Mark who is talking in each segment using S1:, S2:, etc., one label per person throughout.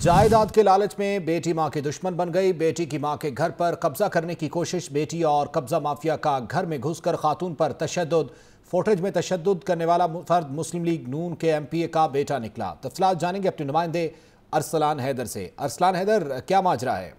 S1: जायदाद के लालच में बेटी मां की दुश्मन बन गई। बेटी की मां के घर पर कब्जा करने की कोशिश। बेटी और कब्जा माफिया का घर में घुसकर खातून पर तशद्दुद। फुटेज में तशद्दुद करने वाला फर्द मुस्लिम लीग नून के एमपीए का बेटा निकला। तफसीलात जानेंगे अपने नुमाइंदे अरसलान हैदर से। अरसलान हैदर, क्या माजरा है?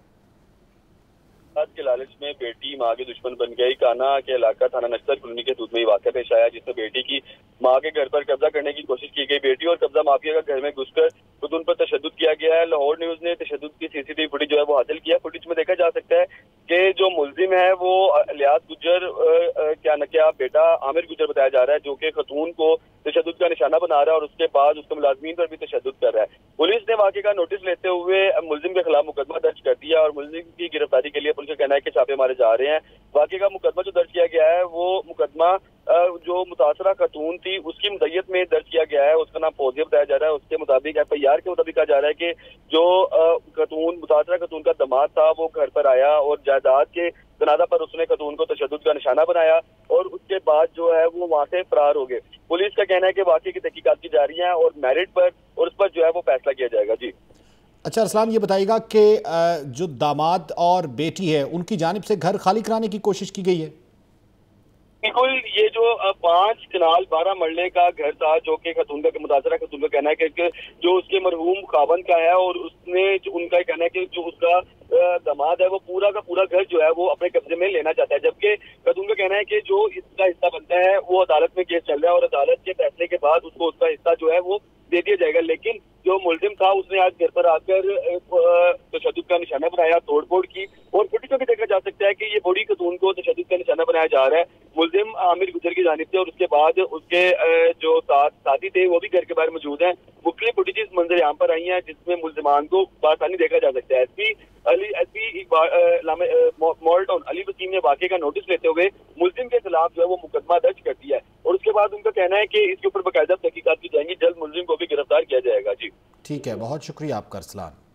S2: के लालच में बेटी मां की दुश्मन बन गई। काना के इलाका थाना नक्सर कॉलोनी के दूध में वाक़या पेश आया, जिसमें बेटी की मां के घर पर कब्जा करने की कोशिश की गई। बेटी और कब्जा माफिया का घर में घुसकर खुद उन पर तशद्दुद किया गया है। लाहौर न्यूज ने तशद्दुद की सीसीटीवी फुटेज जो है वो हासिल किया। फुटेज में देखा जा सकता है कि जो मुलजिम है वो लियाज गुज्जर क्या बेटा आमिर गुज्जर बताया जा रहा है, जो कि खतून को तशद्दुद का निशाना बना रहा है और उसके बाद उसके मुलाजमीन पर भी तशद्दुद कर रहा है। पुलिस ने वाक़े का नोटिस लेते हुए मुलजिम के खिलाफ मुकदमा दर्ज कर दिया और मुलजिम की गिरफ्तारी के लिए पुलिस का कहना है कि छापे मारे जा रहे हैं। वाक़े का मुकदमा जो दर्ज किया गया है वो मुकदमा जो मुतासरा खतून थी उसकी मुद्दत में दर्ज किया गया है। उसका नाम फौजिया बताया जा रहा है। उसके मुताबिक FIR के मुताबिक कहा जा रहा है कि जो खतून मुतासरा खतून का दामाद था वो घर पर आया और जायदाद के तनाज़ा पर उसने खतून को तशद्दुद का निशाना बनाया और उसके बाद जो है वो वहां से फरार हो गए। पुलिस का कहना है कि वाक़े की तहकीकात की जा रही है और मेरिट पर और उस पर जो है वो फैसला किया जाएगा। जी
S1: अच्छा अरसलान, ये बताइएगा कि जो दामाद और बेटी है उनकी जानिब से घर खाली कराने की कोशिश की गई है?
S2: बिल्कुल, ये जो 5 कनाल 12 मरले का घर था जो कि खतून का मुतासरा खतून का कहना है कि जो उसके मरहूम खावन का है और उसने जो उनका कहना है कि जो उसका दामाद है वो पूरा का पूरा घर जो है वो अपने कब्जे में लेना चाहता है, जबकि खतून का कहना है कि जो इसका हिस्सा बनता है वो अदालत में केस चल रहा है और अदालत के फैसले के बाद उसको उसका हिस्सा जो है वो दे दिया जाएगा। लेकिन जो मुलजिम था उसने आज घर पर आकर तशद्दुद का निशाना बनाया, तोड़फोड़ की और फुटेज में भी देखा जा सकता है कि ये बड़ी खतून को तशद्दुद का निशाना बनाया जा रहा है। मुलजिम आमिर गुजर की जानिब से और उसके बाद उसके जो साथी थे वो भी घर के बाहर मौजूद हैं। मुख्तलिफ फुटेजेस मंजर यहाँ पर आई हैं जिसमें मुलजिमान को बासानी देखा जा सकता है। SP Model Town Ali Wasim ने वाक़े का नोटिस लेते हुए मुलजिम के खिलाफ जो है वो मुकदमा दर्ज कर दिया है और उसके बाद उनका कहना है कि इसके ऊपर बाकायदा तहकीकात की जाएंगी, जल्द मुलजिम को भी गिरफ्तार किया जाएगा। जी
S1: ठीक है, बहुत शुक्रिया आपका अरसलान।